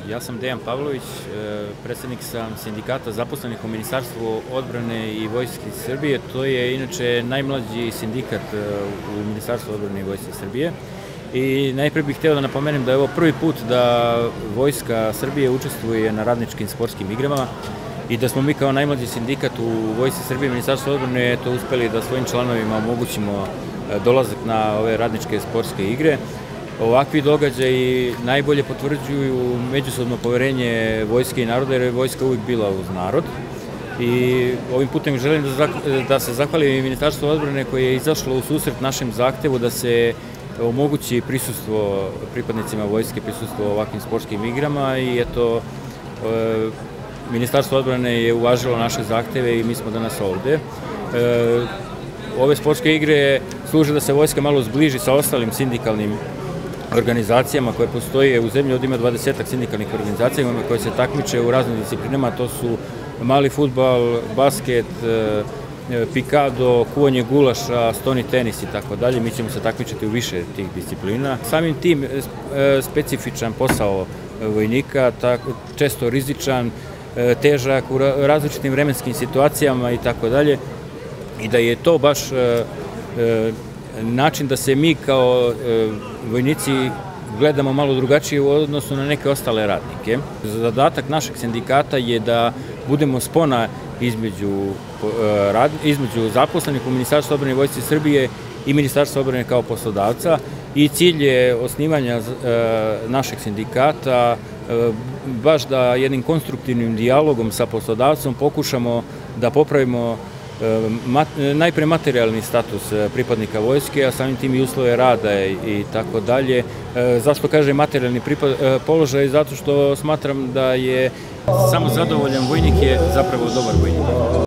Ja sam Dejan Pavlović, predsednik sam sindikata zaposlenih u Ministarstvu odbrane i Vojske Srbije. To je inače najmlađi sindikat u Ministarstvu odbrane i Vojske Srbije. I najpre bih hteo da napomenem da je ovo prvi put da Vojska Srbije učestvuje na radničkim sportskim igrama i da smo mi kao najmlađi sindikat u Vojsci Srbije i Ministarstvu odbrane to uspeli da svojim članovima omogućimo dolazak na ove radničke sportske igre. Ovakvi događaji najbolje potvrđuju međusobno poverenje vojske i naroda, jer je vojska uvijek bila uz narod. I ovim putem želim da se zahvalim Ministarstvu odbrane koje je izašlo u susret našem zahtevu da se omogući prisustvo pripadnicima vojske, prisustvo ovakvim sportskim igrama i eto, Ministarstvo odbrane je uvažilo naše zahteve i mi smo danas ovde. Ove sportske igre služe da se vojska malo zbliži sa ostalim sindikalnim organizacijama koje postoje u zemlji. Ovdje ima 20-ak sindikalnih organizacija koje se takmiče u raznim disciplinama, to su mali fudbal, basket, pikado, kuvanje gulaša, stoni tenis i tako dalje. Mi ćemo se takmičiti u više tih disciplina. Samim tim specifičan posao vojnika, često rizičan, težak u različitim vremenskim situacijama i tako dalje, i da je to baš način da se mi kao vojnici gledamo malo drugačije u odnosu na neke ostale radnike. Zadatak našeg sindikata je da budemo spona između zaposlenih u Ministarstvu odbrane i Vojsci Srbije i Ministarstva odbrane kao poslodavca, i cilj je osnivanja našeg sindikata baš da jednim konstruktivnim dijalogom sa poslodavcom pokušamo da popravimo najpre materijalni status pripadnika vojske, a samim tim i uslove rada i tako dalje. Zašto kažem materijalni položaj? Zato što smatram da je samo zadovoljan vojnik je zapravo dobar vojnik.